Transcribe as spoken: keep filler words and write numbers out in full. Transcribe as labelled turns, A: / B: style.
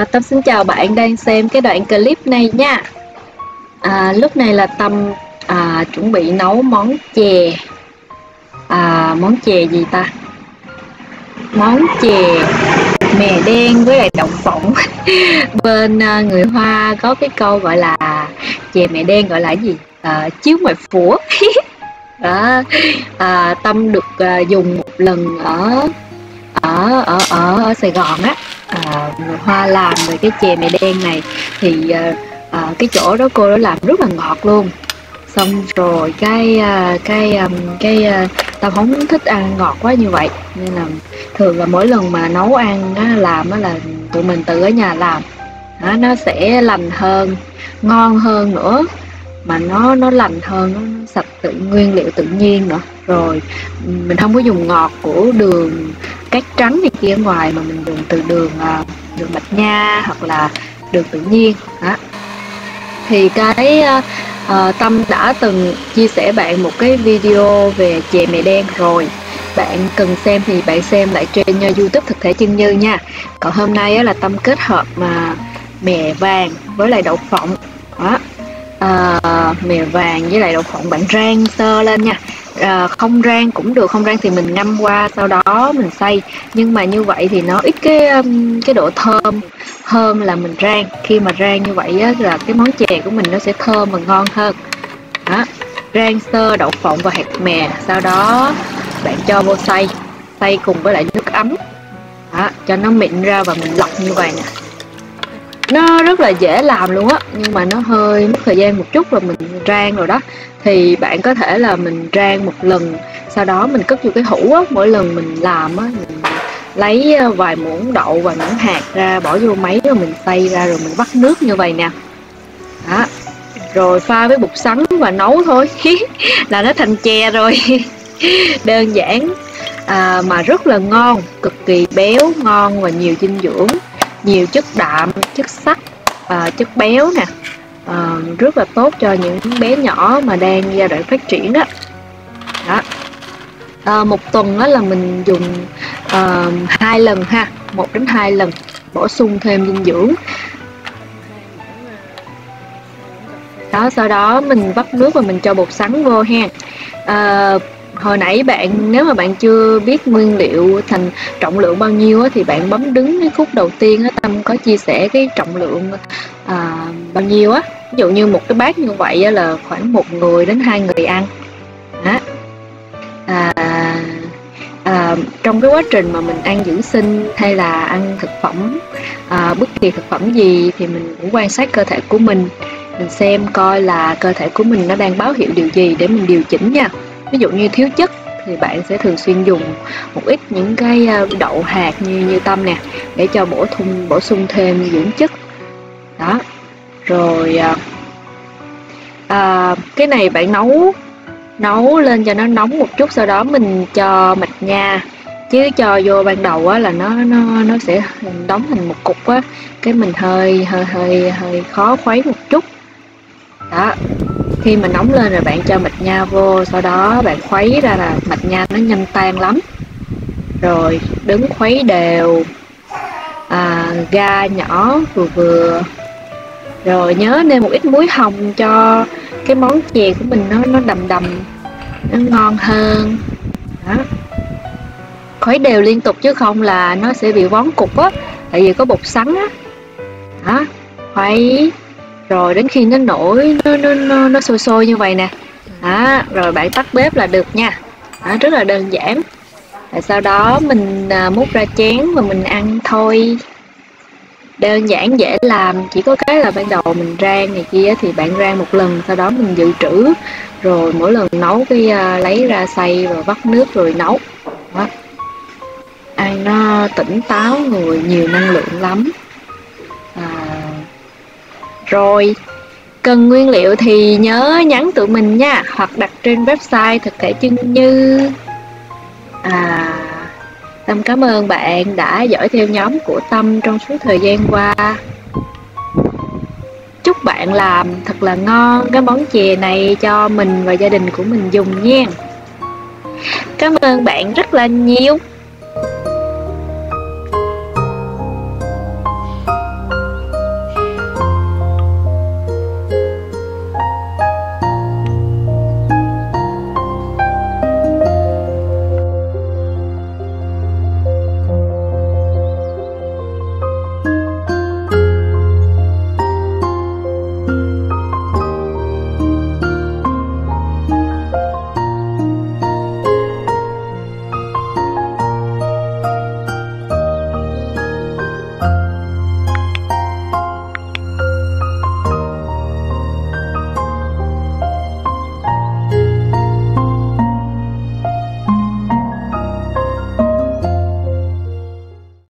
A: À, Tâm xin chào bạn đang xem cái đoạn clip này nha. À, lúc này là Tâm à, chuẩn bị nấu món chè. À, món chè gì ta? Món chè mè đen với lại đậu phộng. Bên à, người Hoa có cái câu gọi là chè mè đen gọi là cái gì? À, chiếu ngoài phủa. Đó. À, Tâm được à, dùng một lần ở ở ở ở, ở Sài Gòn á. À, người Hoa làm về cái chè mè đen này thì à, à, cái chỗ đó cô đó làm rất là ngọt luôn. Xong rồi cái à, cái um, cái à, tao không thích ăn ngọt quá như vậy nên là thường là mỗi lần mà nấu ăn á, làm á là tụi mình tự ở nhà làm đó, nó sẽ lành hơn, ngon hơn nữa, mà nó nó lành hơn, nó sạch tự nguyên liệu tự nhiên nữa. Rồi mình không có dùng ngọt của đường cát trắng này kia ở ngoài, mà mình dùng từ đường à, đường mạch nha hoặc là đường tự nhiên đó. Thì cái uh, Tâm đã từng chia sẻ bạn một cái video về chè mè đen rồi, bạn cần xem thì bạn xem lại trên uh, YouTube Thực Thể Chân Như nha. Còn hôm nay á, là Tâm kết hợp mà mè vàng với lại đậu phộng đó. Uh, mè vàng với lại đậu phộng bạn rang sơ lên nha. À, không rang cũng được, không rang thì mình ngâm qua sau đó mình xay, nhưng mà như vậy thì nó ít cái cái độ thơm hơn là mình rang. Khi mà rang như vậy á, là cái món chè của mình nó sẽ thơm và ngon hơn đó. Rang sơ đậu phộng và hạt mè, sau đó bạn cho vô xay xay cùng với lại nước ấm đó, cho nó mịn ra và mình lọc như vậy nè. Nó rất là dễ làm luôn á, nhưng mà nó hơi mất thời gian một chút rồi mình rang rồi đó. Thì bạn có thể là mình rang một lần, sau đó mình cất vô cái hũ á, mỗi lần mình làm á, mình lấy vài muỗng đậu và những hạt ra bỏ vô máy rồi mình xay ra rồi mình vắt nước như vậy nè đó. Rồi pha với bột sắn và nấu thôi là nó thành chè rồi. Đơn giản à, mà rất là ngon, cực kỳ béo, ngon và nhiều dinh dưỡng, nhiều chất đạm, chất sắt, à, chất béo nè, à, rất là tốt cho những bé nhỏ mà đang giai đoạn phát triển đó, đó. À, một tuần đó là mình dùng à, hai lần ha, một đến hai lần, bổ sung thêm dinh dưỡng đó. Sau đó mình vắt nước và mình cho bột sắn vô ha. À, hồi nãy bạn nếu mà bạn chưa biết nguyên liệu thành trọng lượng bao nhiêu á, thì bạn bấm đứng cái khúc đầu tiên á, Tâm có chia sẻ cái trọng lượng à, bao nhiêu á. Ví dụ như một cái bát như vậy á, là khoảng một người đến hai người ăn đó. À, à, trong cái quá trình mà mình ăn dưỡng sinh hay là ăn thực phẩm à, bất kỳ thực phẩm gì thì mình cũng quan sát cơ thể của mình, mình xem coi là cơ thể của mình nó đang báo hiệu điều gì để mình điều chỉnh nha. Ví dụ như thiếu chất thì bạn sẽ thường xuyên dùng một ít những cái đậu hạt như như Tâm nè, để cho bổ sung bổ sung thêm dưỡng chất đó. Rồi à, cái này bạn nấu nấu lên cho nó nóng một chút, sau đó mình cho mạch nha, chứ cho vô ban đầu á là nó nó nó sẽ đóng thành một cục á, cái mình hơi hơi hơi hơi khó khuấy một chút đó. Khi mà nóng lên rồi bạn cho mạch nha vô, sau đó bạn khuấy ra là mạch nha nó nhanh tan lắm. Rồi đứng khuấy đều, à, ga nhỏ vừa vừa. Rồi nhớ nêm một ít muối hồng cho cái món chè của mình nó nó đầm đầm, nó ngon hơn đó. Khuấy đều liên tục chứ không là nó sẽ bị vón cục á, tại vì có bột sắn á đó. Khuấy rồi đến khi nó nổi, nó nó nó, nó sôi sôi như vậy nè đó, rồi bạn tắt bếp là được nha đó, rất là đơn giản. Rồi sau đó mình à, múc ra chén và mình ăn thôi, đơn giản dễ làm. Chỉ có cái là ban đầu mình rang này kia thì bạn rang một lần, sau đó mình dự trữ, rồi mỗi lần nấu cái à, lấy ra xay và vắt nước rồi nấu đó. Ăn nó tỉnh táo người, nhiều năng lượng lắm. À, rồi cần nguyên liệu thì nhớ nhắn tụi mình nha, hoặc đặt trên website Thực Thể Chân Như. À, Tâm cảm ơn bạn đã dõi theo nhóm của Tâm trong suốt thời gian qua. Chúc bạn làm thật là ngon cái món chè này cho mình và gia đình của mình dùng nha. Cảm ơn bạn rất là nhiều.